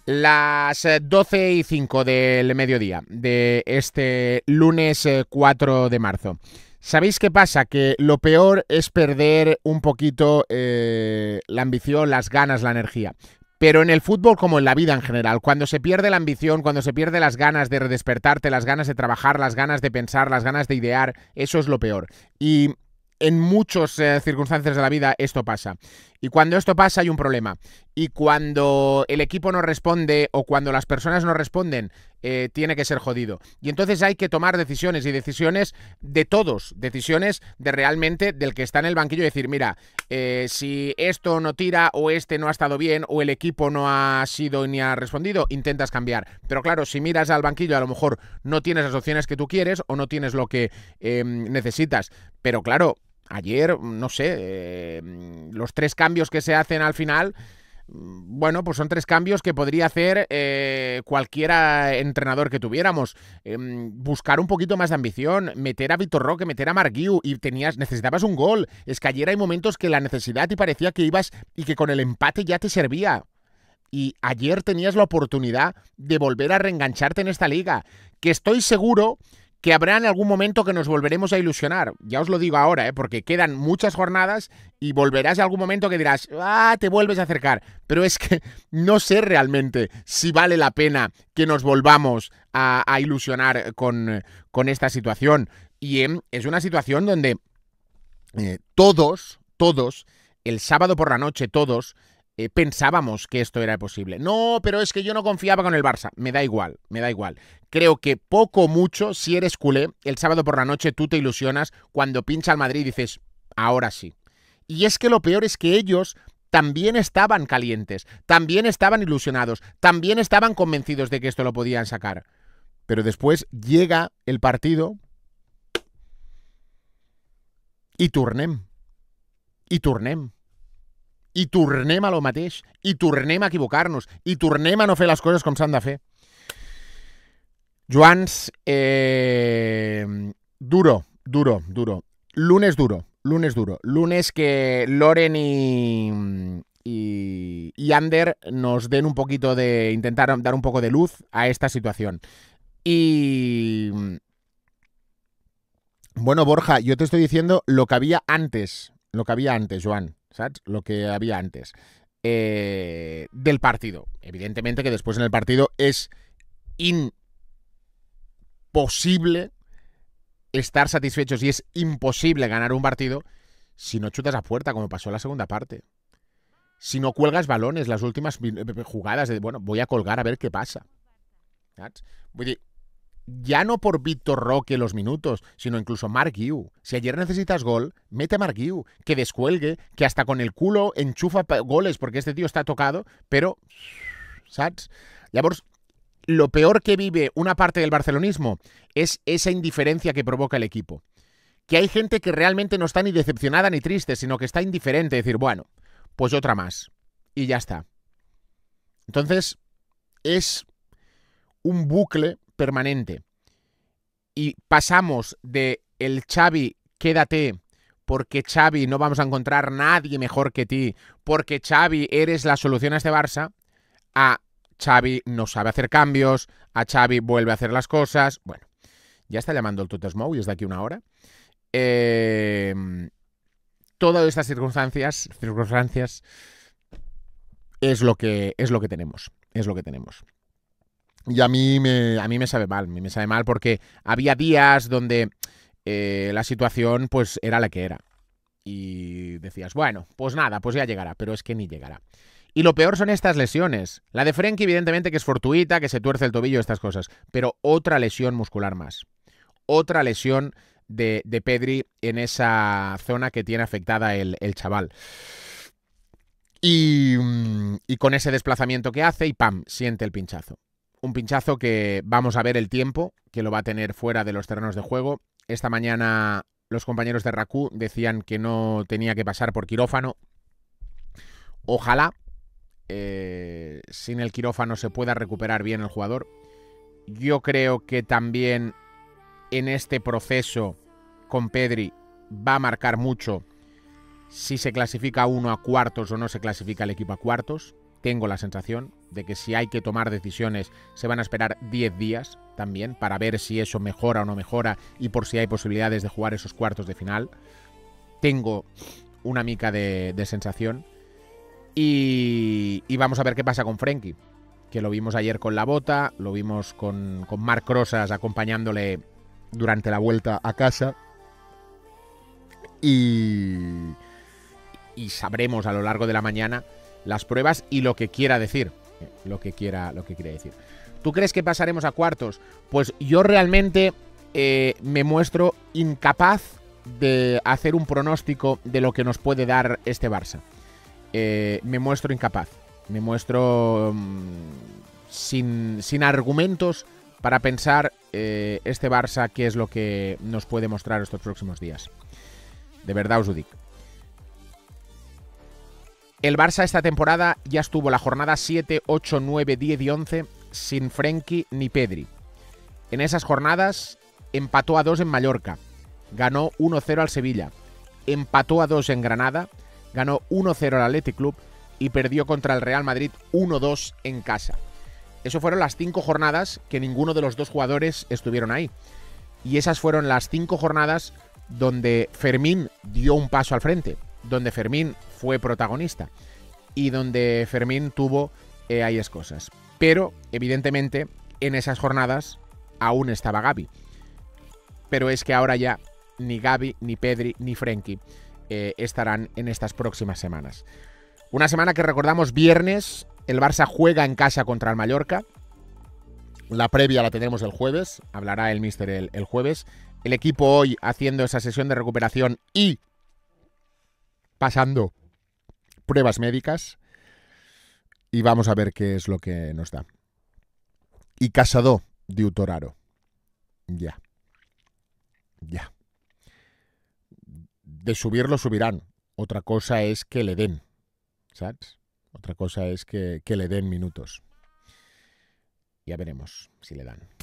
Las 12:05 del mediodía de este lunes 4 de marzo. ¿Sabéis qué pasa? Que lo peor es perder un poquito la ambición, las ganas, la energía. Pero en el fútbol como en la vida en general, cuando se pierde la ambición, cuando se pierde las ganas de redespertarte, las ganas de trabajar, las ganas de pensar, las ganas de idear, eso es lo peor. Y en muchas circunstancias de la vida esto pasa. Y cuando esto pasa hay un problema. Y cuando el equipo no responde o cuando las personas no responden, tiene que ser jodido. Y entonces hay que tomar decisiones y decisiones de todos. Decisiones de realmente del que está en el banquillo y decir, mira, si esto no tira o este no ha estado bien o el equipo no ha sido ni ha respondido, intentas cambiar. Pero claro, si miras al banquillo a lo mejor no tienes las opciones que tú quieres o no tienes lo que necesitas. Pero claro, ayer, no sé, los 3 cambios que se hacen al final, bueno, pues son 3 cambios que podría hacer cualquier entrenador que tuviéramos. Buscar un poquito más de ambición, meter a Vitor Roque, meter a Marc Guiu y necesitabas un gol. Es que ayer hay momentos que la necesidad y parecía que ibas y que con el empate ya te servía. Y ayer tenías la oportunidad de volver a reengancharte en esta liga, que estoy seguro que habrá en algún momento que nos volveremos a ilusionar. Ya os lo digo ahora, porque quedan muchas jornadas y volverás en algún momento que dirás, te vuelves a acercar. Pero es que no sé realmente si vale la pena que nos volvamos a ilusionar con esta situación. Y es una situación donde todos, el sábado por la noche, todos, pensábamos que esto era posible. No, pero es que yo no confiaba con el Barça. Me da igual, me da igual. Creo que poco o mucho, si eres culé, el sábado por la noche tú te ilusionas cuando pincha al Madrid y dices, ahora sí. Y es que lo peor es que ellos también estaban calientes, también estaban ilusionados, también estaban convencidos de que esto lo podían sacar. Pero después llega el partido i tornem. I tornem. I tornem a lo mateix. I tornem a equivocar-nos. I tornem a no fer les coses com s'han de fer. Joans, duro. Lunes duro. Lunes que Loren y Ander nos den un poquito de... intentar dar un poco de luz a esta situación. Y... bueno, Borja, yo te estoy diciendo lo que había antes, Joan, ¿sabes? Lo que había antes del partido. Evidentemente que después en el partido es imposible estar satisfechos y es imposible ganar un partido si no chutas a puerta, como pasó en la segunda parte. Si no cuelgas balones, las últimas jugadas de, bueno, voy a colgar a ver qué pasa. ¿Sabes? Vull dir, ya no por Vitor Roque los minutos, sino incluso Marc Guiu. Si ayer necesitas gol, mete a Marc Guiu, que descuelgue, que hasta con el culo enchufa goles porque este tío está tocado, pero, ¿sabes? Llavors, lo peor que vive una parte del barcelonismo es esa indiferencia que provoca el equipo. Que hay gente que realmente no está ni decepcionada ni triste, sino que está indiferente, decir, bueno, pues otra más. Y ya está. Entonces, es un bucle permanente. Y pasamos de el Xavi, quédate, porque Xavi no vamos a encontrar nadie mejor que ti, porque Xavi eres la solución a este Barça, a Xavi no sabe hacer cambios, a Xavi vuelve a hacer las cosas. Bueno, ya está llamando el Tutasmou y es de aquí una hora. Todas estas circunstancias es lo que tenemos. Es lo que tenemos. Y a mí me sabe mal porque había días donde la situación pues era la que era. Y decías, bueno, pues nada, pues ya llegará, pero es que ni llegará. Y lo peor son estas lesiones. La de Frenkie, evidentemente, que es fortuita, que se tuerce el tobillo, estas cosas. Pero otra lesión muscular más. Otra lesión de Pedri en esa zona que tiene afectada el chaval. Y con ese desplazamiento que hace y ¡pam! Siente el pinchazo. Un pinchazo que vamos a ver el tiempo que lo va a tener fuera de los terrenos de juego. Esta mañana los compañeros de RACU decían que no tenía que pasar por quirófano. Ojalá sin el quirófano se pueda recuperar bien el jugador. Yo creo que también en este proceso con Pedri va a marcar mucho si se clasifica uno a cuartos o no se clasifica el equipo a cuartos. tengo la sensación de que si hay que tomar decisiones se van a esperar 10 días también para ver si eso mejora o no mejora y por si hay posibilidades de jugar esos cuartos de final. Tengo una mica de sensación. Y vamos a ver qué pasa con Frenkie, que lo vimos ayer con la bota, lo vimos con Marc Rosas acompañándole durante la vuelta a casa. Y sabremos a lo largo de la mañana las pruebas y lo que quiera decir. Lo que quiera decir. ¿Tú crees que pasaremos a cuartos? Pues yo realmente me muestro incapaz de hacer un pronóstico de lo que nos puede dar este Barça. Me muestro incapaz. Me muestro sin argumentos para pensar este Barça qué es lo que nos puede mostrar estos próximos días. De verdad os lo digo. El Barça esta temporada ya estuvo la jornada 7, 8, 9, 10 y 11 sin Frenkie ni Pedri. En esas jornadas empató a 2 en Mallorca, ganó 1-0 al Sevilla, empató a 2 en Granada, ganó 1-0 al Athletic Club y perdió contra el Real Madrid 1-2 en casa. Eso fueron las 5 jornadas que ninguno de los dos jugadores estuvieron ahí. Y esas fueron las 5 jornadas donde Fermín dio un paso al frente, donde Fermín fue protagonista y donde Fermín tuvo ahí cosas. Pero, evidentemente, en esas jornadas aún estaba Gavi. Pero es que ahora ya ni Gavi, ni Pedri, ni Frenkie estarán en estas próximas semanas. Una semana que recordamos viernes, el Barça juega en casa contra el Mallorca. La previa la tendremos el jueves, hablará el míster el jueves. El equipo hoy haciendo esa sesión de recuperación y pasando pruebas médicas. Y vamos a ver qué es lo que nos da. Y Casado de Utoraro. Ya. De subirlo subirán. Otra cosa es que le den. ¿Sabes? Otra cosa es que le den minutos. Ya veremos si le dan.